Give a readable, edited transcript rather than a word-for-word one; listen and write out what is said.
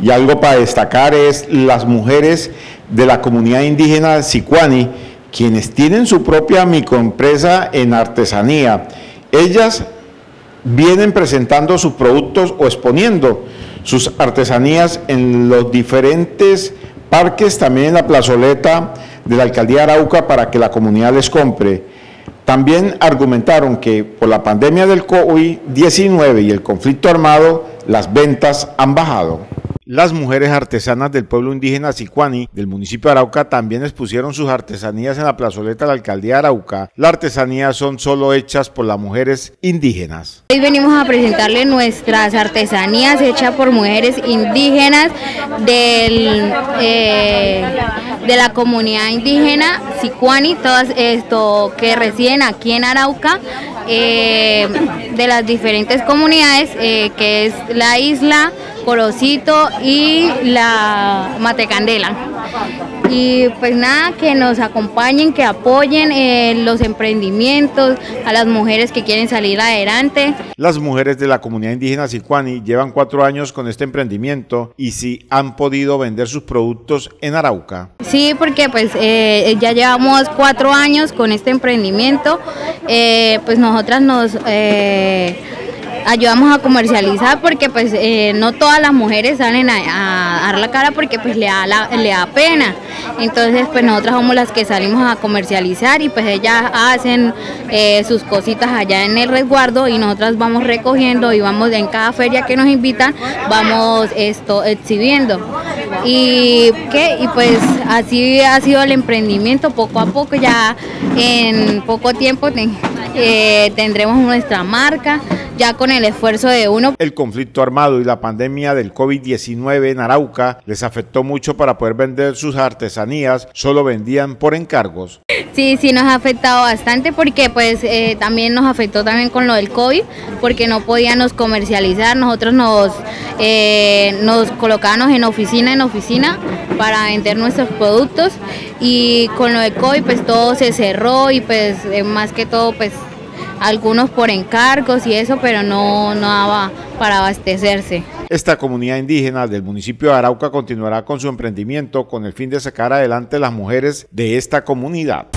Y algo para destacar es las mujeres de la comunidad indígena Sicuani, quienes tienen su propia microempresa en artesanía. Ellas vienen presentando sus productos o exponiendo sus artesanías en los diferentes parques, también en la plazoleta de la Alcaldía de Arauca, para que la comunidad les compre. También argumentaron que por la pandemia del COVID-19 y el conflicto armado, las ventas han bajado. Las mujeres artesanas del pueblo indígena Sicuani del municipio de Arauca también expusieron sus artesanías en la plazoleta de la Alcaldía de Arauca. Las artesanías son solo hechas por las mujeres indígenas. Hoy venimos a presentarle nuestras artesanías hechas por mujeres indígenas de la comunidad indígena Sicuani, todas esto que residen aquí en Arauca, de las diferentes comunidades que es la isla, Corocito y la Matecandela. Y pues nada, que nos acompañen, que apoyen los emprendimientos, a las mujeres que quieren salir adelante. Las mujeres de la comunidad indígena Sicuani llevan 4 años con este emprendimiento y sí han podido vender sus productos en Arauca. Sí, porque pues ya llevamos 4 años con este emprendimiento, pues nosotras nos ayudamos a comercializar, porque pues no todas las mujeres salen a dar la cara porque pues le da pena. Entonces pues nosotras somos las que salimos a comercializar y pues ellas hacen sus cositas allá en el resguardo y nosotras vamos recogiendo y vamos en cada feria que nos invitan, vamos exhibiendo. Y pues así ha sido el emprendimiento, poco a poco, ya en poco tiempo tendremos nuestra marca, ya con el esfuerzo de uno. El conflicto armado y la pandemia del COVID-19 en Arauca les afectó mucho para poder vender sus artesanías, solo vendían por encargos. Sí, nos ha afectado bastante, porque pues también nos afectó también con lo del COVID, porque no podíamos comercializar, nosotros nos colocábamos en oficina para vender nuestros productos, y con lo del COVID pues todo se cerró y pues más que todo pues algunos por encargos y eso, pero no daba para abastecerse. Esta comunidad indígena del municipio de Arauca continuará con su emprendimiento con el fin de sacar adelante las mujeres de esta comunidad.